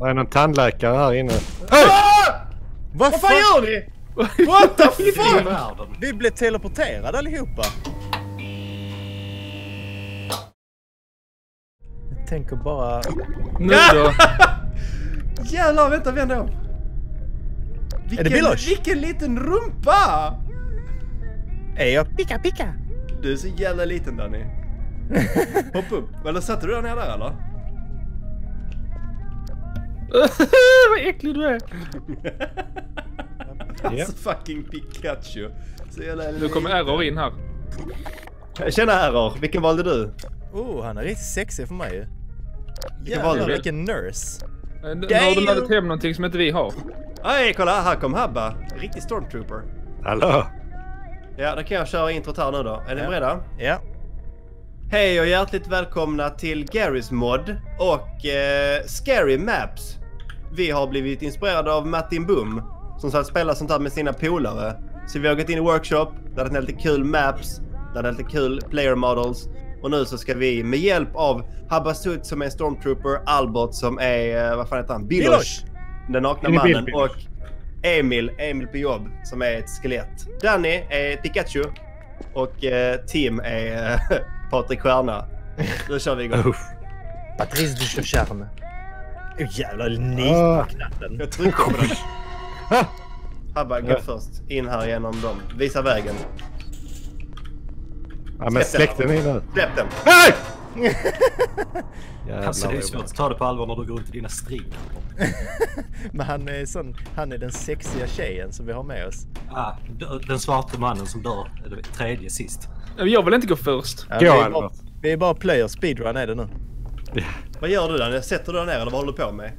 Det är någon tandläkare här inne. Hey! Vad fan gör ni? What the fuck? Vi blev teleporterade allihopa. Jag tänker bara... Nu då? Jävlar, vänta, vänd om. Är det Bilosh? Vilken liten rumpa! Är jag picka? Du är så jävla liten, Danny. Hopp upp. Eller satte du den ner där, eller? Vad äcklig du är. Alltså fucking Pikachu. Så jävla Nu kommer Error in här. Tjena Error, vilken valde du? Han är riktigt sexig för mig ju. Vilken valde Jävlar, du? vilken nurse. Nu har du laddat hem någonting som inte vi har. Oj, kolla, här kom Habba. Riktig stormtrooper. Hallå? Ja, då kan jag köra introt här nu då. Är ni beredda? Ja. Hej och hjärtligt välkomna till Garry's Mod och Scary Maps. Vi har blivit inspirerade av Martin Boom som satt spela sånt här med sina polare. Så vi har gått in i workshop, där det är lite kul maps, där det är lite kul player models. Och nu så ska vi med hjälp av Habasut som är en stormtrooper, Albert som är, vad fan heter han? Bilosh! Den nakna mannen och Emil på jobb som är ett skelett. Danny är Pikachu och Tim är Patrik Stjärna. Då kör vi igång. Patrice du Charme. Jävlar, ni knappen. Jag trycker på den. Habba, gå först. In här genom dem. Visa vägen. Ja, men släck den in nu. Släpp den. Nej! Alltså det är svårt att ta det på allvar när du går runt i dina string. Men han är den sexiga tjejen som vi har med oss. Den svarta mannen som dör tredje sist. Jag vill inte gå först. Ja, vi är bara player, speedrun är det nu. Vad gör du där? Sätter du dig ner eller vad håller du på med?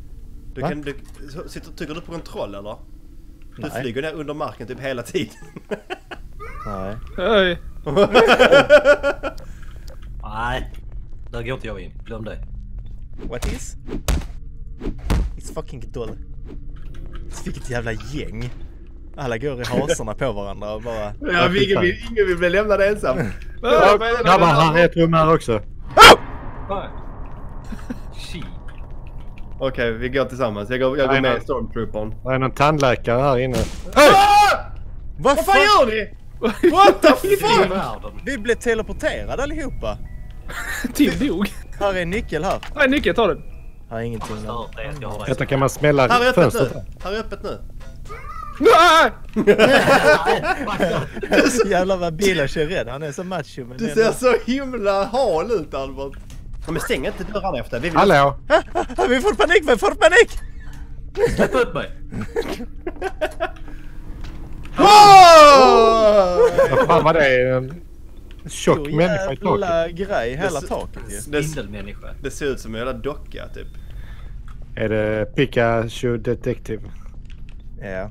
Tycker du på kontroll eller? Du flyger ner under marken typ hela tiden. Nej. Hej. Nej, där går inte jag in. Glöm det. What is? It's fucking dull. Vilket jävla gäng. Alla går i hasorna på varandra och bara... Ja, ingen vill bli lämnad ensam. Grabbar, här är ett rum här också. Okej, vi går tillsammans. Jag går med stormtroopern. Det är någon tandläkare här inne. Vad fan gör ni? What the fuck? Vi blev teleporterade allihopa. Tim dog. Här är en nyckel här. Nej, nyckeln, ta den. Här är ingenting. Detta kan man smälla här är öppet fönstret. nu. Här är öppet nu. Nej! Jävlar vad Bilosh är rädd. Han är så macho. Men du ser så himla hal ut, Albert. Ja, men stäng inte dörrarna efter. Vi vill... Hallå? Vi får panik! Släpp ut mig! Vad fan var det? En tjock människa i taket. Jävla grej hela taket ju. Spindelmänniska. Det ser ut som en jävla docka typ. Är det Pikachu Detective? Ja.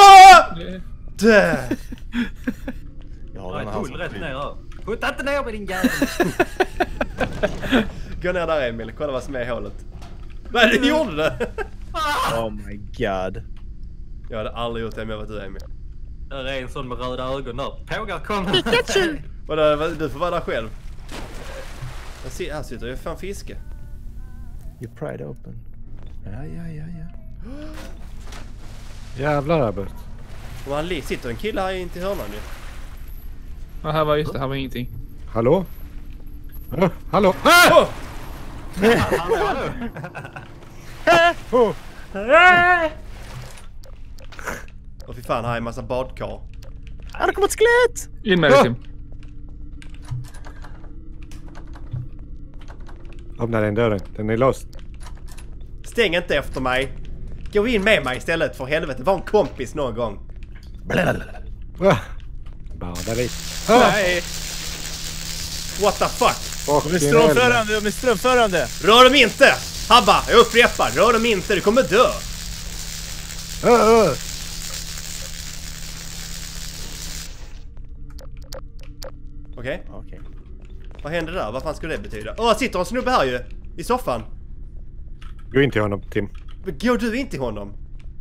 Dö! Jag har Jag den är här full rätt ner här. Skjuta inte ner med din jävel! Gå ner där, Emil. Kolla vad som är i hålet. Nej, du gjorde det! Oh my god. Jag hade aldrig gjort det om jag var du, Emil. Där är en sån med röda ögon där. Pågar, kom! Pikachu! Du får vara där själv. Här sitter ju fan fiske. You pried open. Ja. Jävlar Albert. Och han sitter en kille här in till hörnan ju. Ja, här var just det. Här var ingenting. Hallå? Hallå? Och fy fan, här är en massa badkar. Det kommer ett skelett! In med det, Tim. Öppna den dörren. Den är låst. Stäng inte efter mig. Gå in med mig istället, för helvete. Var en kompis någon gång. Bada lite. Nej! What the fuck? De är strömförande! Rör dem inte! Habba, jag upprepar. Rör dem inte, du kommer dö. Okej. Vad händer där? Vad fan skulle det betyda? Sitter en snubbe här ju. I soffan. Gå in till honom, Tim. Går du in till honom?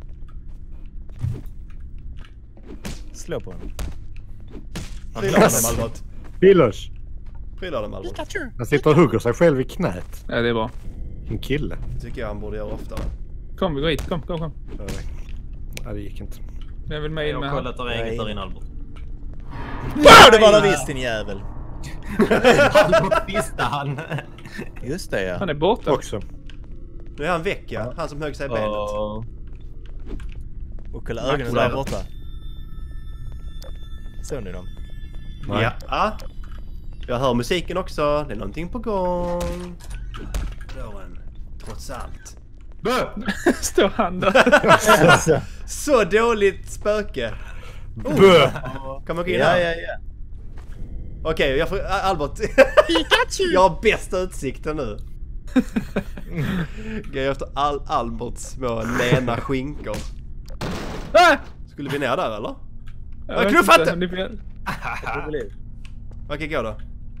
Slå på honom. Trillar honom, Albert. Bilosh. Trillar honom, Albert. Han sitter och hugger sig själv i knät. Ja, det är bra. En kille. Det tycker jag han borde göra oftare. Kom, vi går hit. Kom. Nej, det gick inte. Jag vill med in Jag med har här. kollat och inget där inne, Albert. Wow, det var det visst, din jävel. Albert visste han. Just det, ja. Han är borta. Också. Nu är han väck, ja. Han som högg sig i benet. Och kolla ögonen där borta. Såg ni dem? Nej. Ja. Jag hör musiken också. Det är någonting på gång. Dörren. Trots allt. Står han där. Så dåligt spöke. Kan man gå in här? Ja. Okej, jag får... Albert. Jag har bästa utsikten nu. Går jag efter Alberts små lena skinkor. Skulle vi ner där eller? Jag knuffar inte! Okej, gå då.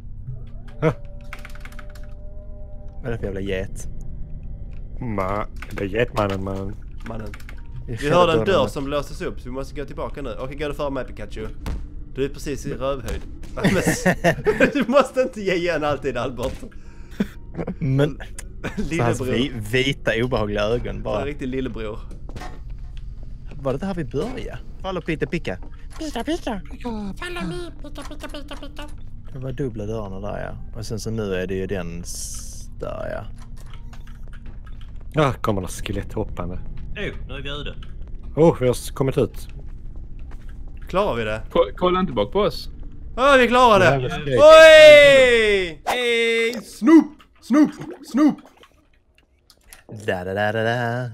Vad är det för jävla get? Det är getmannen, man. Mannen. Vi hörde en dörr som låses upp, så vi måste gå tillbaka nu. Okej, gå du före mig, Pikachu. Du är precis i rövhöjd. Du måste inte ge igen alltid, Albert. Men... Så hans Lillebror. vita obehagliga ögon Bara en bara... riktig lillebror. Var det där vi började? Follow Peter Picka. Follow me, pika. Det var dubbla dörrarna där, ja. Och sen så nu är det ju den där, ja. Ja, kommer det skelett hoppande. Nu är vi ute. Vi har kommit ut. Klarar vi det? Kolla inte bak på oss. Vi klarar det! Okej. Oj! Hey! Snoop! Da-da-da-da-da.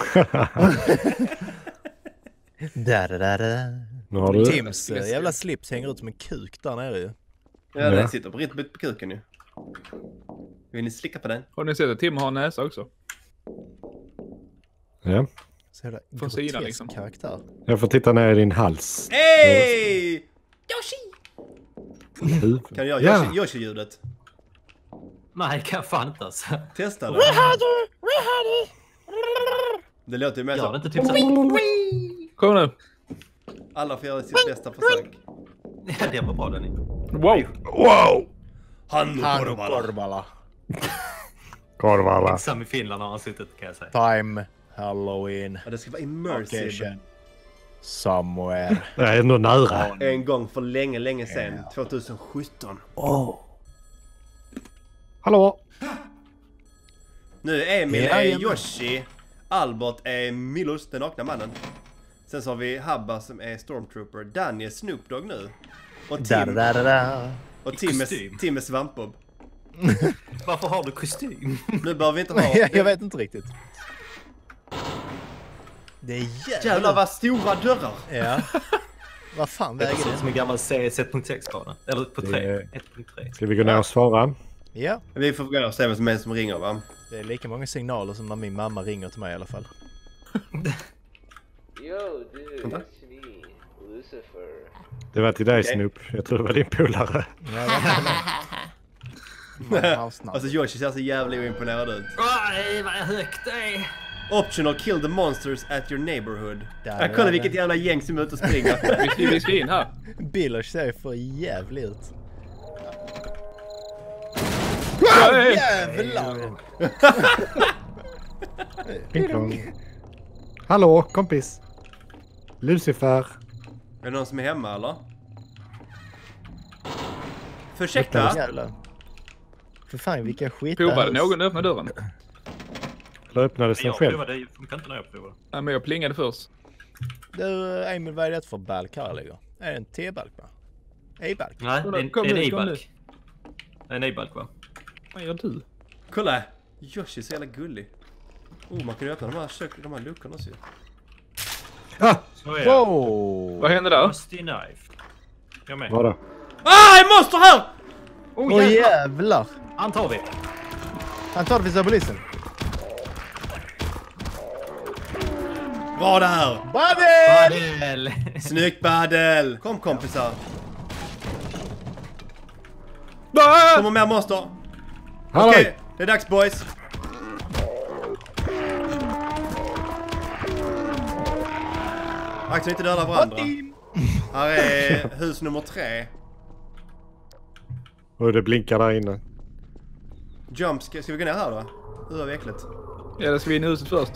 Da-da-da-da. Nu har du... Tims jävla slips hänger ut som en kuk där nere ju. Ja, den sitter på rätt på kuken ju. Vill ni slicka på den? Har ni sett att Tim har en näsa också? Ja. Så jävla Från sidan, grotesk liksom. karaktär. Jag får titta ner i din hals. Hey! Huvud. Kan du göra Ja. Yoshi-ljudet? Nej, kan jag fan inte alltså. Testa det. Det låter ju mer Gör det så. inte typ så. Kom nu. Alla får göra sitt bästa försök. Ja, det var bra Denny. Wow! Han Korvala. Korvala. Sam i Finland har han suttit, kan jag säga. Time. Halloween. Ja, det ska vara immersive. Location. Somewhere. Jag är ändå nära. En gång för länge sedan. 2017. Hallå? Nu är Emil Ja, är jajamän. Yoshi. Albert är Milos, den nakna mannen. Sen så har vi Habba som är Stormtrooper. Danny är Snoop Dogg nu. Och Da-da-da-da. Tim är Svampbob. Varför har du kostym? Nu behöver vi inte ha... Jag vet inte riktigt. Det är Jävlar vad stora dörrar! Ja. Vad fan Det väger ser ut som det? en gammal CS 1.6-bana. Eller på 3. Det- 1.3. Ska vi gå ner och svara? Ja. Vi får gå och se vem som är som ringer, va? Det är lika många signaler som när min mamma ringer till mig i alla fall. Yo, dude, it's me, Lucifer. Det var till dig, Okej. Snoop. Jag tror det var din polare. Alltså Yoshi ser så jävla oimponerad ut. Aj, vad högt det är! Optional kill the monsters at your neighborhood. Där, Kolla där, vilket där. jävla gäng som är ute och springer. Vi ska in här. Billers ser för jävligt ut. Hey! Jävlar! Ping plong. Hallå, kompis. Lucifer. Är det någon som är hemma eller? Ursäkta? Jävlar. För fan vilka skit. Provade någon öppna dörren? Eller öppnade sig Jag själv. provar det funkar inte när jag provar. Nej, men jag plingade först. Du, Emil, vad är det för balk här ligger? Är det en T-balk va? E-balk? Nej, det är en Kom nu, kom e-balk. En e-balk va? Vad gör du? Kolla! Yoshi är så jävla gullig. Man kan ju öppna de här luckorna också. Ah! Så är det. Wow! Vad hände där? Rusty knife. Jag med. Vadå? En monster här! Åh jävlar! Han tar vi. Han tar det för polisen. Bra där! Buddy! Badel! Snyggt Badel! Kom kompisar! Kommer mer monster! Hallå! Okej, det är dags boys! Akta inte döda varandra. Här är hus nummer 3. Och det blinkar där inne. Jump, ska vi gå ner här då? Vad äckligt. Ja, det ska vi in i huset först.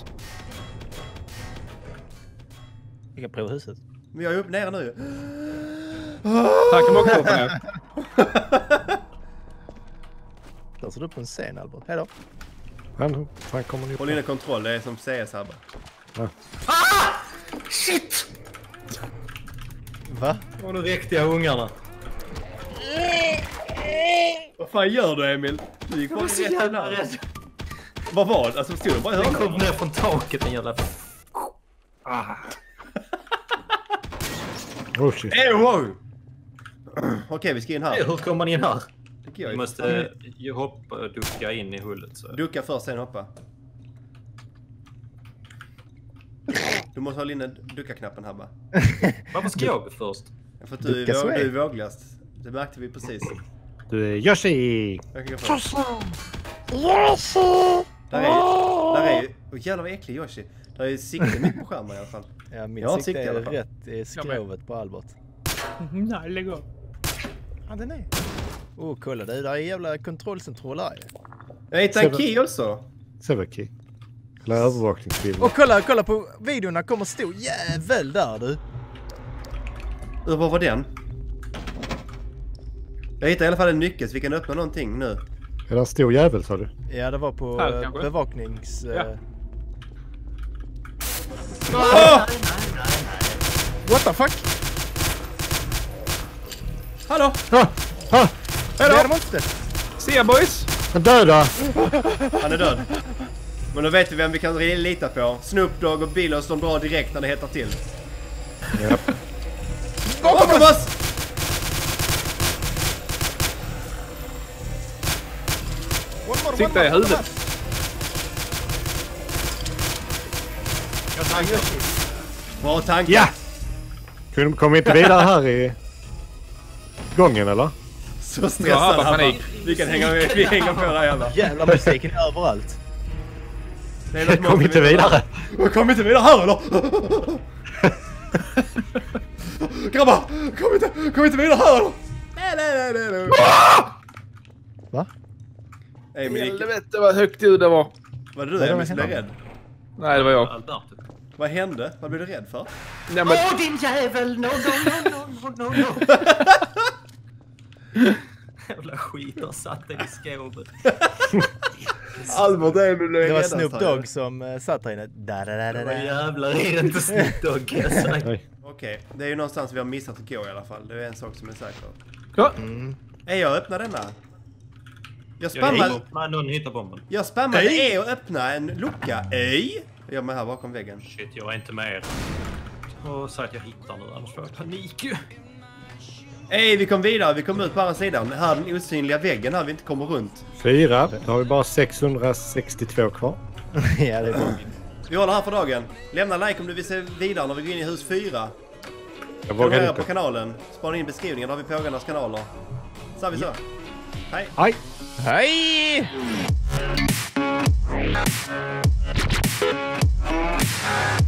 Vi kan prova huset. Vi är upp nere nu. Han kan också hoppa ner. Där ser du på en scen, Albert. Hej då. Han kommer ni upp. Håll inne kontroll, det är som CS här bara. Ja. Shit! Va? Och nu räckte jag ungarna. Vad fan gör du, Emil? Du gick Jag var bara så rätt jävla nära. rädd. Vad var det? Alltså stod du bara i Den hörnet? kom ner från taket, den jävla... Oh shit. Wow! Okej, vi ska in här. Hur kommer man in här? Tycker jag. Vi måste ju hoppa och ducka in i hullet. Så. Ducka först, sen hoppa. Du måste hålla inne ducka-knappen här bara. Varför ska jag gå först? För att du Ducka är sway. vågligast. Det märkte vi precis. Du är Yoshi! Jag kan gå först. Yoshi! Där är ju... Åh jävlar vad äcklig Yoshi. Där är sikte mitt på skärmen i alla fall. Ja, min Jag har sikte sikte i är alla fall. rätt i skrovet på Albert. Nej, lägg av. Ja, den är. Kolla det. Där är jävla kontrollcentral här. Jag hittade en key också. Sevaki. Eller övervakningsbild. Och kolla på videorna kommer stor jävel där du. Vad var den? Jag hittade i alla fall en nyckel så vi kan öppna någonting nu. Är det en stor jävel, sa du? Ja, det var på Här, kanske? bevaknings... Ja. What the fuck? Hallå! Det är de inte. Se boys! Han döda! Han är död. Men då vet vi vem vi kan lita på. Snoop Dogg och Billos, de drar direkt när det hettar till. Japp. Bakom oss! Sikta i huvudet. Bra tankar. Ja! Kommer inte vidare här i gången, eller? Så Ja, stressad bara han panik. bara. Vi kan hänga med, vi hänger på där jävlar. Jävla musiken överallt. Det är något Kom inte vidare! Kom inte vidare här eller? Grabbar! Kom inte vidare här eller? Nej. Va? Emil, Helvete vad högt ljud det var. var det du Emil som blev rädd? Nej, det var jag. Alberto. Vad hände? Vad blev du rädd för? Nej, men... Åh din jävel! No. Jävla skit har satt den i skåret. Albert Emil blev Det var räddast Snoop här. Dogg som satt här inne. Vad jävlar är det inte Snoop Dogg kan jag säga. Nej. Okej, det är ju någonstans vi har missat att gå i alla fall. Det är en sak som är säker. Ja. Jag öppnar denna. Jag Någon hittar bomben. spammade E och öppna en lucka. Ej! Jag är med här bakom väggen. Shit, jag är inte med er. Och så att jag hittar nu, annars får jag panik ju. Ej, vi kom vidare. Vi kom ut på andra sidan. Här den osynliga väggen här vi inte kommer runt. 4. Då har vi bara 662 kvar. Ja, det är bra. Vi håller här för dagen. Lämna like om du vill se vidare när vi går in i hus 4. Jag vågar Prenumerera på inte. kanalen. Spana in beskrivningen, där har vi pågående kanaler. Så har vi så. Hej! Hej! Hej!